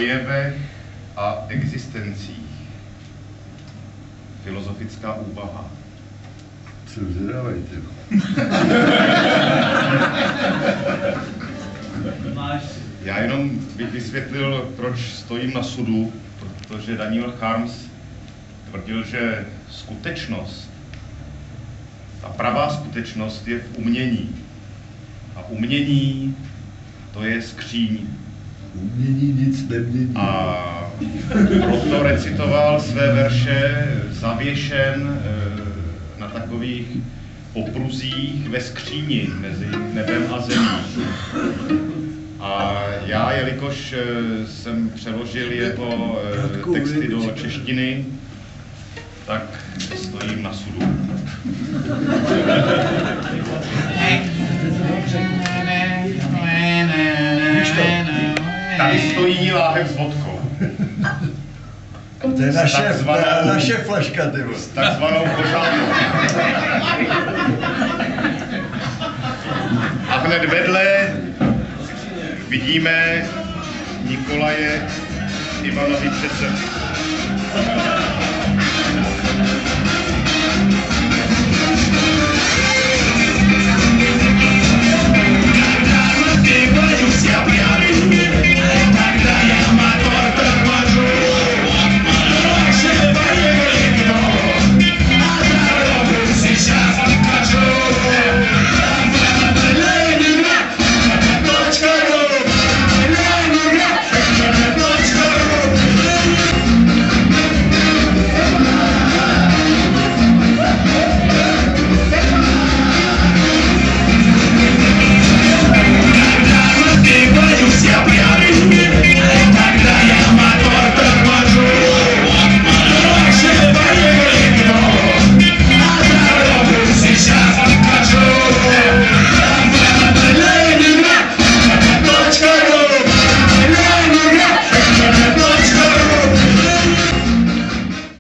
jevech a existencích. Filozofická úvaha. Jsem zvědavej, ty. Já jenom bych vysvětlil, proč stojím na sudu, protože Daniel Harms tvrdil, že skutečnost, ta pravá skutečnost je v umění. A umění, to je skříň. Umění nic nemění. A proto recitoval své verše zavěšen na takových opruzích ve skříni mezi nebem a zemí. A já, jelikož jsem přeložil jeho texty do češtiny, tak stojím na sudu. Tady stojí láhev s vodkou. To je naše flaška, ty vole. S takzvanou kořálkou. A hned vedle vidíme Nikolaje Ivanoviče Zemka.